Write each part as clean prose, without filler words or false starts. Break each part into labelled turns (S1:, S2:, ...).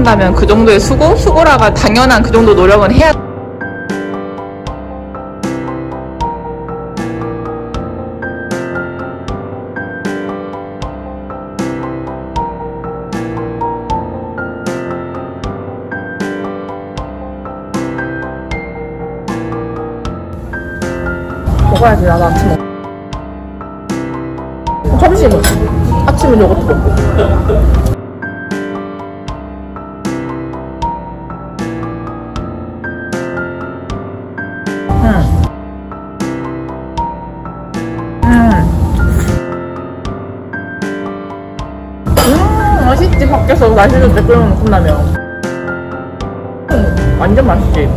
S1: 한다면 그 정도의 수고라가 당연한 그 정도 노력은 해야
S2: 먹어야지. 나도 아침 먹어. 점심은? 아침은 요거트 먹고. 맛있지. 밖에서 날씨 좋을 때 끓여놓은 컵라면. 완전 맛있지.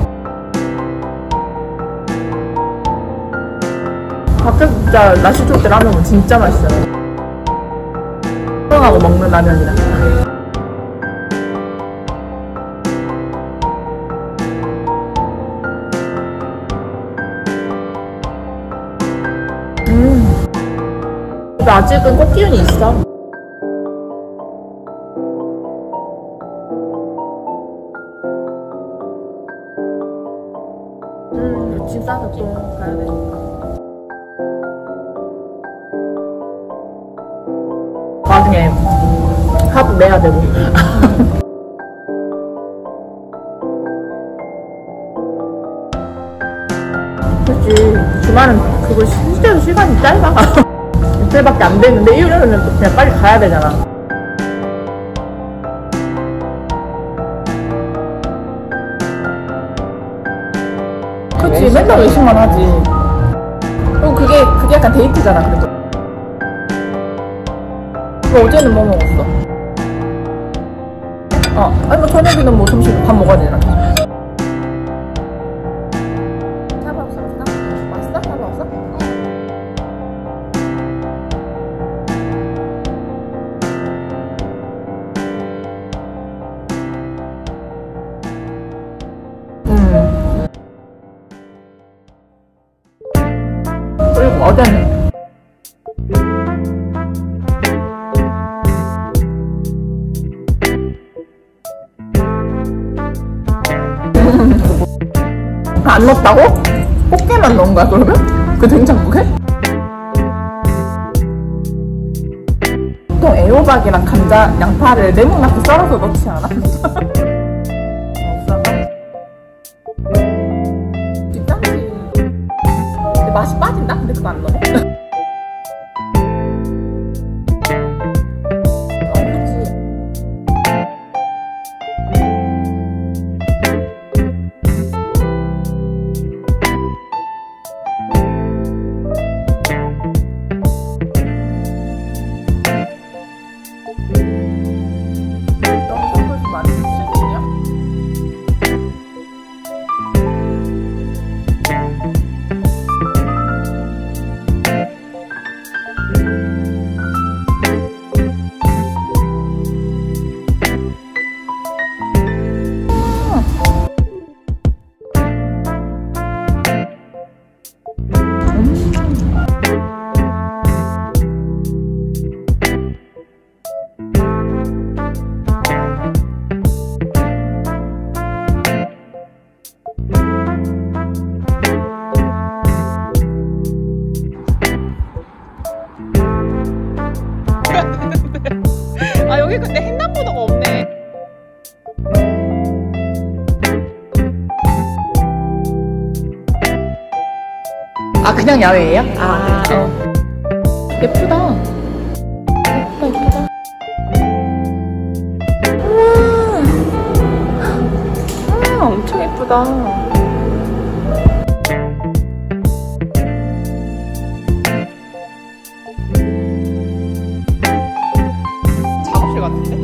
S2: 밖에서 진짜 날씨 좋을 때 라면 먹으면 진짜 맛있어요. 수영하고 먹는 라면이랑. 근데 아직은 꽃기운이 있어. 짐 싸서 또 가야 되니까. 나중에 화분 내야 되고. 그치. 주말은 그거 실제로 시간이 짧아. 이틀밖에 안 되는데 일요일은 또 그냥 빨리 가야 되잖아. 그치. 맨날 외식만 하지. 그리고 그게 약간 데이트잖아. 그래도 어제는 뭐 먹었어? 아니 뭐 저녁에는 뭐 점심 밥 먹어야 되잖아. 사과없어? 맛있어? 사과없어? 그리고 어제는 안 넣었다고? 꽃게만 넣은 거야 그러면? 그 된장국에? 보통 애호박이랑 감자, 양파를 네모나게 썰어서 넣지 않아? 괜찮지. 근데 맛이 빠진다? 근데 그거 안 넣네? 여기 근데 횡단보도가 없네. 아 그냥 야외예요? 아 예쁘다. 예쁘다. 우와 엄청 예쁘다. 같은데?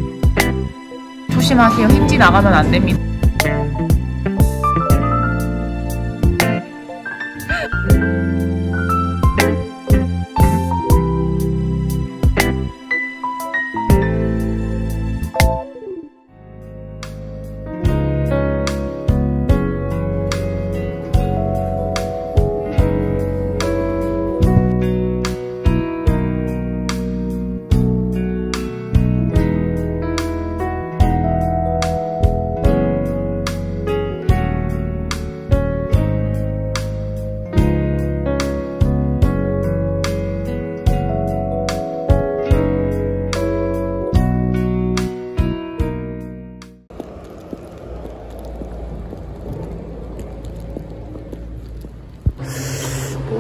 S2: 조심하세요. 힌지 나가면 안 됩니다.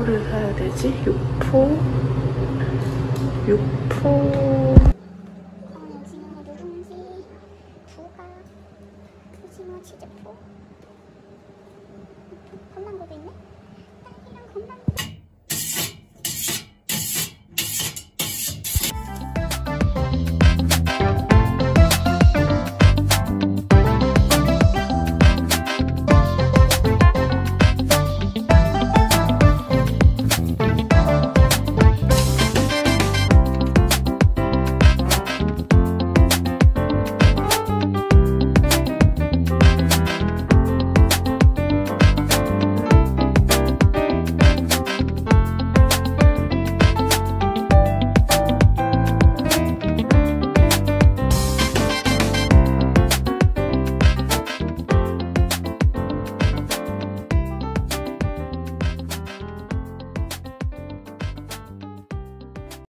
S2: 뭐를 사야 되지? 육포.
S3: 오징어 누룽지, 부가, 오징어 치즈포, 건망고도 있네? 딸기랑 건망고.